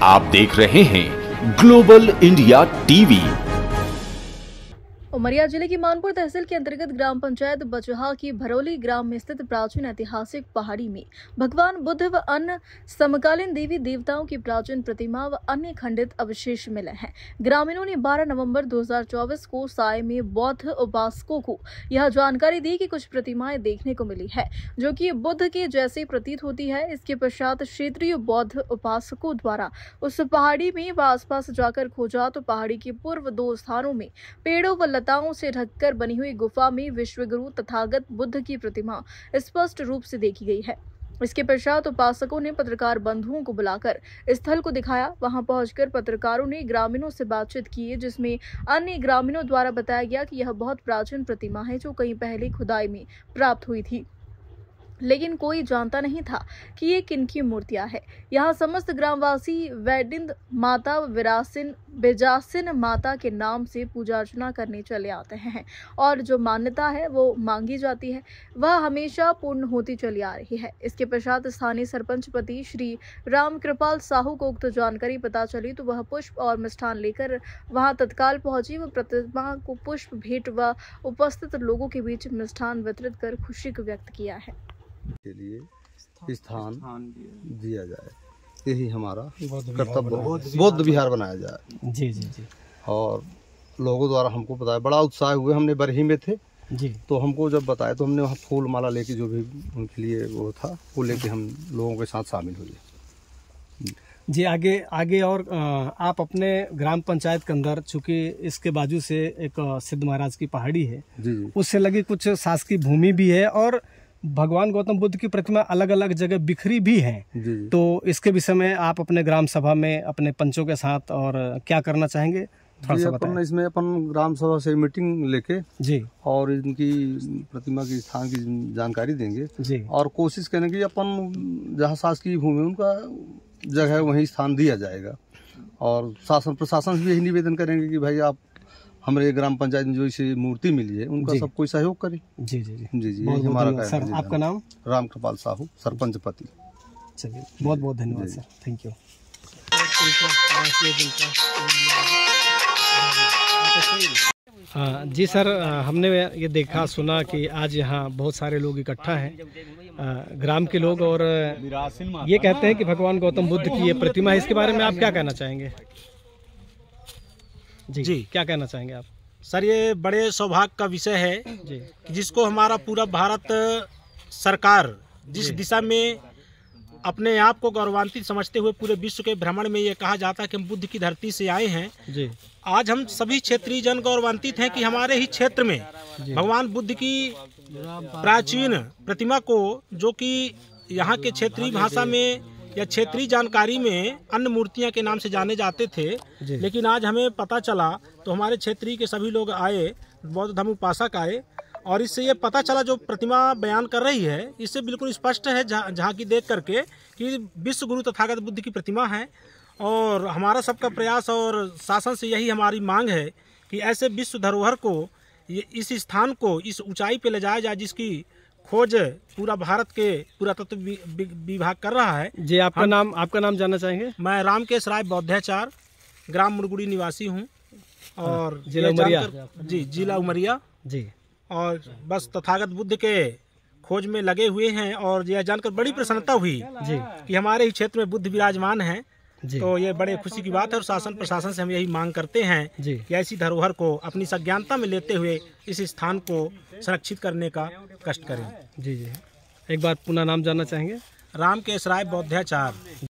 आप देख रहे हैं ग्लोबल इंडिया टीवी। उमरिया जिले की मानपुर तहसील के अंतर्गत ग्राम पंचायत बचहा की भरौली ग्राम में स्थित प्राचीन ऐतिहासिक पहाड़ी में भगवान बुद्ध व अन्य समकालीन देवी देवताओं की प्राचीन प्रतिमा व अन्य खंडित अवशेष मिले हैं। ग्रामीणों ने 12 नवंबर 2024 को साय में बौद्ध उपासकों को यह जानकारी दी कि कुछ प्रतिमाएं देखने को मिली है जो कि बुद्ध के जैसे प्रतीत होती है। इसके पश्चात क्षेत्रीय बौद्ध उपासकों द्वारा उस पहाड़ी में व आसपास जाकर खोजा तो पहाड़ी के पूर्व 2 स्थानों में पेड़ों व लताओं से ढककर बनी हुई गुफा में विश्वगुरु तथागत बुद्ध की प्रतिमा स्पष्ट रूप से देखी गई है। इसके पश्चात उपासकों ने पत्रकार बंधुओं को बुलाकर स्थल को दिखाया। वहां पहुंचकर पत्रकारों ने ग्रामीणों से बातचीत की, जिसमें अन्य ग्रामीणों द्वारा बताया गया कि यह बहुत प्राचीन प्रतिमा है जो कहीं पहले खुदाई में प्राप्त हुई थी, लेकिन कोई जानता नहीं था कि ये किनकी मूर्तियां है। यहाँ समस्त ग्रामवासी वैदिंद माता विरासिन बेजासिन माता के नाम से पूजा अर्चना करने चले आते हैं और जो मान्यता है वो मांगी जाती है वह हमेशा पूर्ण होती चली आ रही है। इसके पश्चात स्थानीय सरपंच पति श्री राम कृपाल साहू को उक्त जानकारी पता चली तो वह पुष्प और मिष्ठान लेकर वहां तत्काल पहुंची व प्रतिमा को पुष्प भेंट व उपस्थित लोगों के बीच मिष्ठान वितरित कर खुशी को व्यक्त किया है के लिए स्थान दिया जाए, यही हमारा कर्तव्य, बौद्ध विहार बनाया जाए। जी जी जी। और लोगों द्वारा हमको बताया, बड़ा उत्साह हुए। हमने बरही में थे जी, तो हमको जब बताया तो हमने वहाँ फूल माला लेके जो भी उनके लिए वो था वो लेके हम लोगों के साथ शामिल हुए। जी आगे और आप अपने ग्राम पंचायत के अंदर, चूंकि इसके बाजू से एक सिद्ध महाराज की पहाड़ी है, जी जी, उससे लगी कुछ शासकीय भूमि भी है और भगवान गौतम बुद्ध की प्रतिमा अलग अलग जगह बिखरी भी है। जी जी। तो इसके विषय में आप अपने ग्राम सभा में अपने पंचों के साथ और क्या करना चाहेंगे, थोड़ा सा बताएं। इसमें अपन ग्राम सभा से मीटिंग लेके जी और इनकी प्रतिमा की स्थान की जानकारी देंगे जी, और कोशिश करेंगे कि अपन जहाँ शासकीय भूमि उनका जगह वहीं स्थान दिया जाएगा। और शासन प्रशासन से भी यही निवेदन करेंगे कि भाई आप हमारे ग्राम पंचायत में जो इसे मूर्ति मिली है उनका सब कोई सहयोग करे। जी जी जी जी जी, बहुत हमारा बहुत सर। आपका नाम? राम कृपाल साहू, सरपंच पति। चलिए, बहुत बहुत धन्यवाद सर, थैंक यू। जी सर, हमने ये देखा सुना कि आज यहाँ बहुत सारे लोग इकट्ठा हैं, ग्राम के लोग, और ये कहते हैं कि भगवान गौतम बुद्ध की ये प्रतिमा है। इसके बारे में आप क्या कहना चाहेंगे? जी, क्या कहना चाहेंगे आप? सर, ये बड़े सौभाग्य का विषय है जी, कि जिसको हमारा पूरा भारत सरकार जिस दिशा में अपने आप को गौरवान्वित समझते हुए पूरे विश्व के भ्रमण में ये कहा जाता है कि हम बुद्ध की धरती से आए हैं जी। आज हम सभी क्षेत्रीय जन गौरवान्वित हैं कि हमारे ही क्षेत्र में भगवान बुद्ध की प्राचीन प्रतिमा को, जो कि यहाँ के क्षेत्रीय भाषा में या क्षेत्रीय जानकारी में अन्य मूर्तियां के नाम से जाने जाते थे, लेकिन आज हमें पता चला तो हमारे क्षेत्रीय के सभी लोग आए, बौद्ध धर्म उपासक आए, और इससे ये पता चला जो प्रतिमा बयान कर रही है इससे बिल्कुल स्पष्ट है जहाँ की देख करके कि विश्व गुरु तथागत बुद्ध की प्रतिमा है। और हमारा सबका प्रयास और शासन से यही हमारी मांग है कि ऐसे विश्व धरोहर को, इस स्थान को इस ऊंचाई पे ले जाया जाए जिसकी खोज पूरा भारत के पुरातत्व विभाग कर रहा है। जी, आपका नाम जानना चाहेंगे? मैं रामकेश राय बौद्धाचार्य, ग्राम मुरगुड़ी निवासी हूँ और जिला उमरिया। जी, जिला उमरिया जी। और बस तथागत बुद्ध के खोज में लगे हुए हैं और यह जानकर बड़ी प्रसन्नता हुई जी कि हमारे ही क्षेत्र में बुद्ध विराजमान हैं। तो ये बड़े खुशी की बात है और शासन प्रशासन से हम यही मांग करते हैं कि ऐसी धरोहर को अपनी संज्ञानता में लेते हुए इस स्थान को संरक्षित करने का कष्ट करें। जी जी, एक बार पुनः नाम जानना चाहेंगे? रामकेश राय बौद्धाचार्य।